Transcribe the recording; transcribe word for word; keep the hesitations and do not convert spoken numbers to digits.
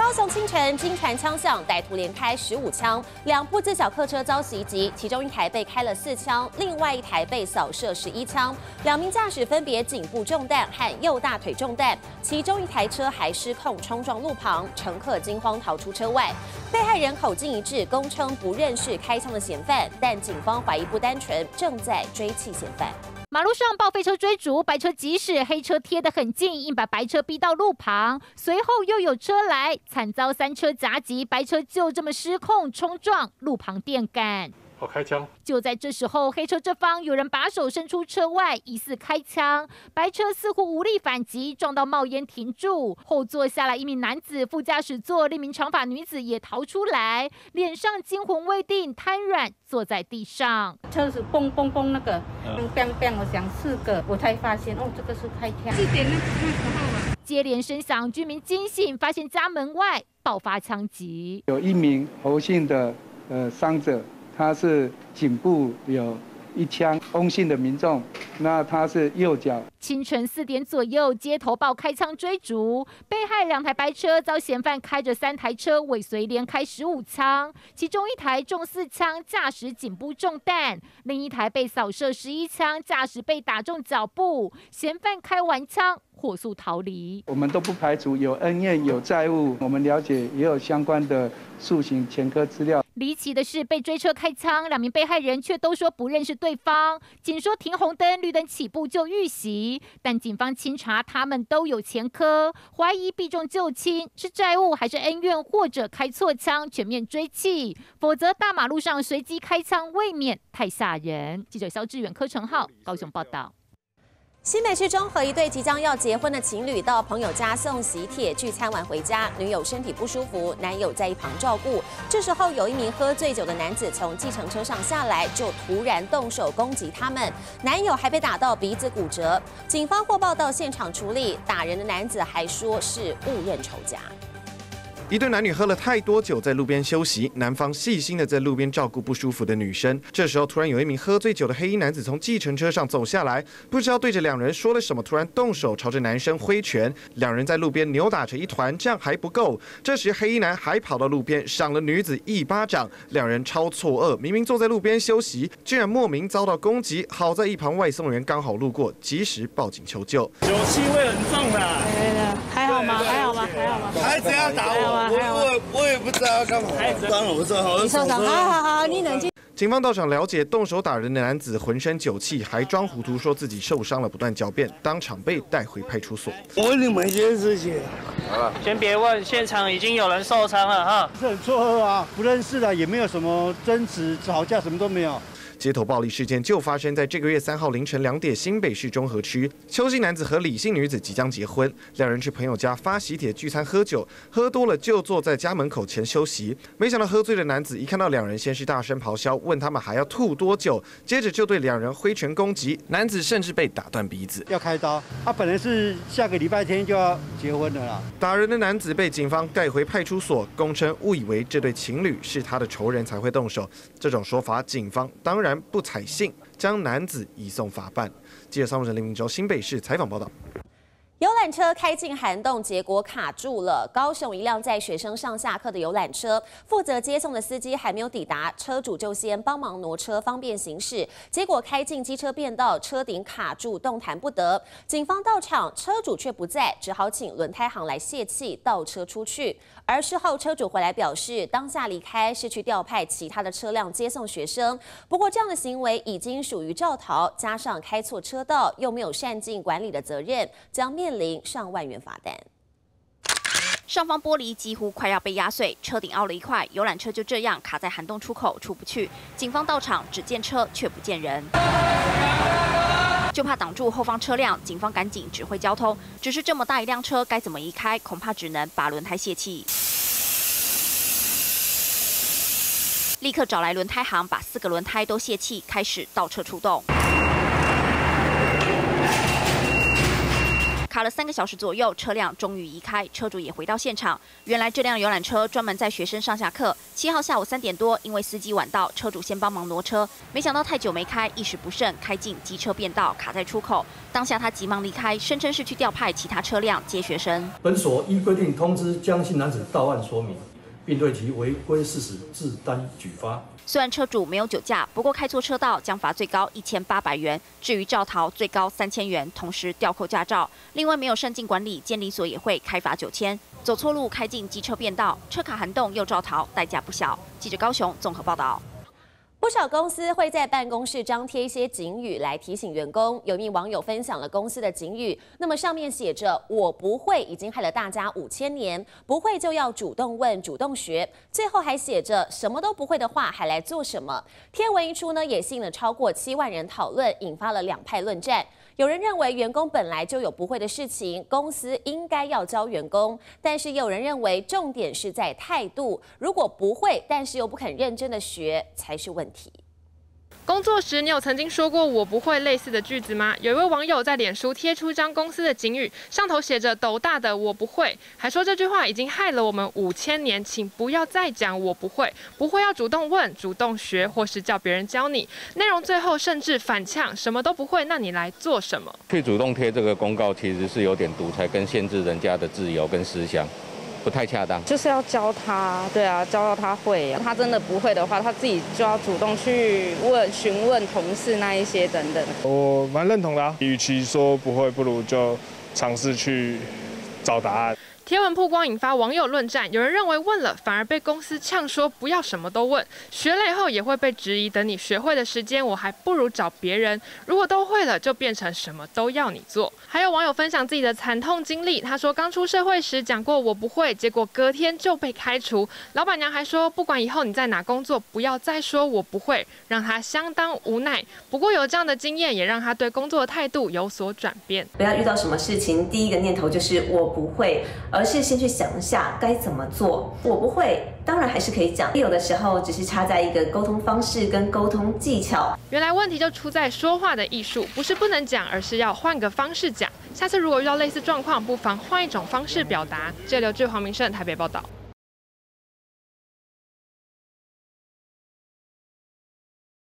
高雄清晨惊传枪响，歹徒连开十五枪，两部自小客车遭袭击，其中一台被开了四枪，另外一台被扫射十一枪，两名驾驶分别颈部中弹和右大腿中弹，其中一台车还失控冲撞路旁，乘客惊慌逃出车外。被害人口径一致，供称不认识开枪的嫌犯，但警方怀疑不单纯，正在追缉嫌犯。 马路上报废车追逐，白车急驶，黑车贴得很近，硬把白车逼到路旁。随后又有车来，惨遭三车夹击，白车就这么失控冲撞路旁电杆。 好，开枪！ 就在这时候，黑车这方有人把手伸出车外，疑似开枪。白车似乎无力反击，撞到冒烟停住。后座下来一名男子，副驾驶座另一名长发女子也逃出来，脸上惊魂未定，瘫软坐在地上。 车子嘣嘣嘣那个，砰砰，我响四个，我才发现哦，这个是开枪。四点那那时候啊， 接连声响，居民惊醒，发现家门外爆发枪击， 有一名侯姓的呃伤者。 他是颈部有一枪，翁姓的民众，那他是右脚。 清晨四点左右，街头爆开枪追逐，被害两台白车遭嫌犯开着三台车尾随，连开十五枪，其中一台中四枪，驾驶颈部中弹；另一台被扫射十一枪，驾驶被打中脚部，嫌犯开完枪。 火速逃离， 我们都不排除有恩怨、有债务。我们了解也有相关的诉刑前科资料。 离奇的是，被追车开枪，两名被害人却都说不认识对方，仅说停红灯、绿灯起步就遇袭。但警方清查，他们都有前科，怀疑避重就轻，是债务还是恩怨，或者开错枪，全面追缉。否则大马路上随机开枪，未免太吓人。记者肖志远、柯成浩高雄报道。 新北市中和一对即将要结婚的情侣到朋友家送喜帖，聚餐完回家，女友身体不舒服，男友在一旁照顾。这时候有一名喝醉酒的男子从计程车上下来，就突然动手攻击他们，男友还被打到鼻子骨折。警方获报到现场处理，打人的男子还说是误认仇家。 一对男女喝了太多酒，在路边休息。男方细心的在路边照顾不舒服的女生。这时候，突然有一名喝醉酒的黑衣男子从计程车上走下来，不知道对着两人说了什么，突然动手朝着男生挥拳，两人在路边扭打成一团。这样还不够，这时黑衣男还跑到路边赏了女子一巴掌，两人超错愕，明明坐在路边休息，竟然莫名遭到攻击。好在一旁外送员刚好路过，及时报警求救。 酒气味很重的， 还好吗？还好吗？还好吗？ 孩子要打我。 我我我也不知道要干嘛。当然我知道， 你受伤，好好好，你冷静。 警方到场了解，动手打人的男子浑身酒气，还装糊涂说自己受伤了，不断狡辩，当场被带回派出所。 我问你们一件事情， 好了，先别问，现场已经有人受伤了哈。 是很错愕啊，不认识的，也没有什么争执、吵架，什么都没有。 街头暴力事件就发生在这个月三号凌晨两点，新北市中和区，邱姓男子和李姓女子即将结婚，两人去朋友家发喜帖聚餐喝酒，喝多了就坐在家门口前休息。没想到喝醉的男子一看到两人，先是大声咆哮，问他们还要吐多久，接着就对两人挥拳攻击，男子甚至被打断鼻子， 要开刀。他本来是下个礼拜天就要结婚的啦。 打人的男子被警方带回派出所，供称误以为这对情侣是他的仇人才会动手，这种说法，警方当然 不采信，将男子移送法办。记者桑木人林明洲新北市采访报道。 游览车开进涵洞，结果卡住了。高雄一辆载学生上下课的游览车，负责接送的司机还没有抵达，车主就先帮忙挪车，方便行驶。结果开进机车变道，车顶卡住，动弹不得。警方到场，车主却不在，只好请轮胎行来泄气，倒车出去。而事后车主回来表示，当下离开是去调派其他的车辆接送学生。不过这样的行为已经属于肇逃，加上开错车道，又没有善尽管理的责任，将面 面临上万元罚单， 上方玻璃几乎快要被压碎，车顶凹了一块，游览车就这样卡在涵洞出口出不去。警方到场，只见车却不见人，就怕挡住后方车辆，警方赶紧指挥交通。只是这么大一辆车该怎么移开，恐怕只能把轮胎泄气。 立刻找来轮胎行，把四个轮胎都泄气，开始倒车出动。 卡了三个小时左右，车辆终于移开，车主也回到现场。原来这辆游览车专门载学生上下课。七号下午三点多，因为司机晚到，车主先帮忙挪车，没想到太久没开，一时不慎开进机车变道，卡在出口。当下他急忙离开，声称是去调派其他车辆接学生。 本所依规定通知江姓男子到案说明，并对其违规事实自担举发。 虽然车主没有酒驾，不过开错车道将罚最高一千八百元，至于肇逃最高三千元，同时吊扣驾照。另外没有善尽管理，监理所也会开罚九千。走错路开进机车变道，车卡涵洞又肇逃，代价不小。记者高雄综合报道。 不少公司会在办公室张贴一些警语来提醒员工。有一名网友分享了公司的警语，那么上面写着“我不会”，已经害了大家五千年，不会就要主动问、主动学。最后还写着“什么都不会的话，还来做什么”。贴文一出呢，也吸引了超过七万人讨论，引发了两派论战。有人认为员工本来就有不会的事情，公司应该要教员工；但是也有人认为重点是在态度，如果不会，但是又不肯认真的学，才是问题。 工作时，你有曾经说过“我不会”类似的句子吗？有一位网友在脸书贴出一张公司的警语，上头写着“斗大的我不会”，还说这句话已经害了我们五千年，请不要再讲“我不会”，不会要主动问、主动学，或是叫别人教你。内容最后甚至反呛：“什么都不会，那你来做什么？” 去主动贴这个公告，其实是有点独裁跟限制人家的自由跟思想。不太恰当， 就是要教他，对啊，教到他会。他真的不会的话，他自己就要主动去问、询问同事那一些等等。 我蛮认同的啊，与其说不会，不如就尝试去找答案。 贴文曝光引发网友论战，有人认为问了反而被公司呛说不要什么都问，学了以后也会被质疑，等你学会的时间我还不如找别人。如果都会了，就变成什么都要你做。还有网友分享自己的惨痛经历，他说刚出社会时讲过我不会，结果隔天就被开除。老板娘还说不管以后你在哪工作，不要再说我不会，让他相当无奈。不过有这样的经验，也让他对工作的态度有所转变。 不要遇到什么事情，第一个念头就是我不会。而是先去想一下该怎么做。我不会，当然还是可以讲，有的时候只是差在一个沟通方式跟沟通技巧。 原来问题就出在说话的艺术，不是不能讲，而是要换个方式讲。下次如果遇到类似状况，不妨换一种方式表达。记者刘志、黄明胜台北报道。